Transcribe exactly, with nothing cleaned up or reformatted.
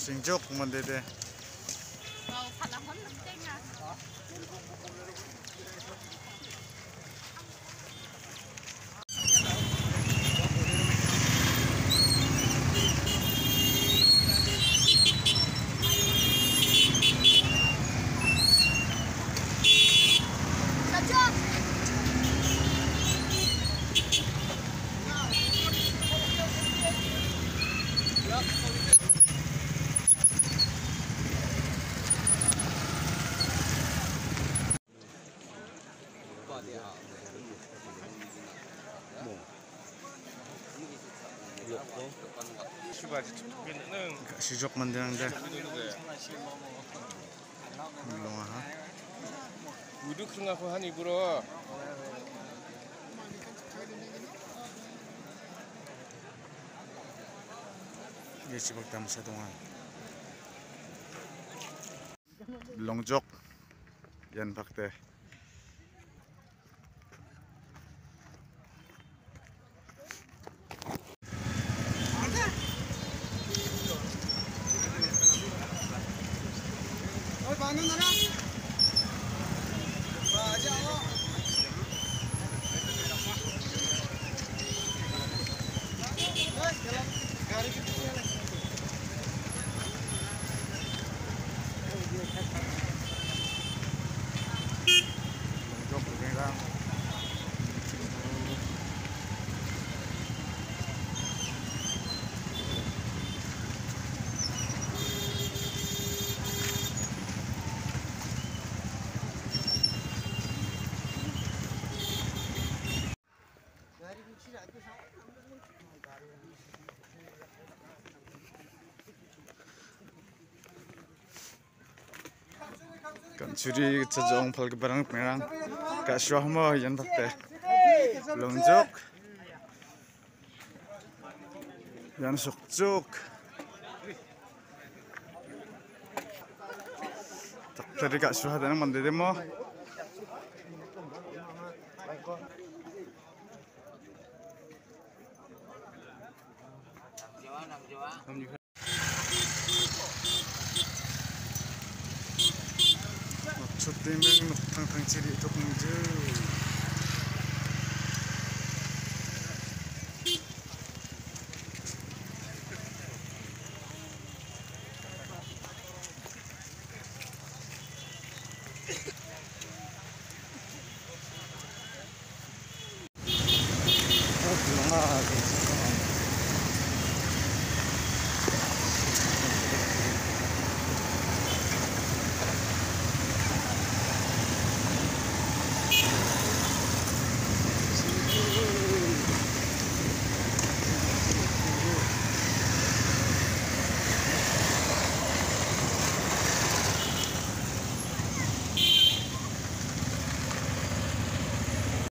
Singjok mandede. Wow, panahon ng tenga. Sijok mandirang dah. Belum ah. Duduk tengah pohon ibu roh. Dia cipok tam satu ngan. Longjok. Yan fakte. Bangun mana? Baca awak. Hei, jalan gari kecil. Longjok bergerak. Kan curi cejong pal kebarang perang kak syuah mo yan fakte longjok yan sukcuk tak tadi kak syuah dan mandi demo Cuti meng tang tang ciri itu kunjung.